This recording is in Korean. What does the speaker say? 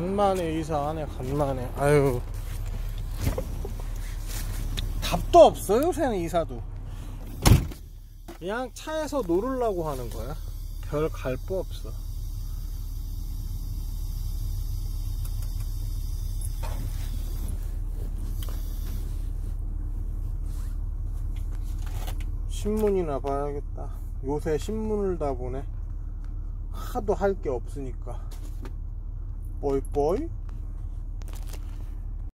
간만에 이사하네. 간만에. 아유, 답도 없어요 요새는. 이사도 그냥 차에서 놀으려고 하는 거야. 별 갈거 없어. 신문이나 봐야겠다. 요새 신문을 다 보네. 하도 할 게 없으니까. 뽀이뽀이.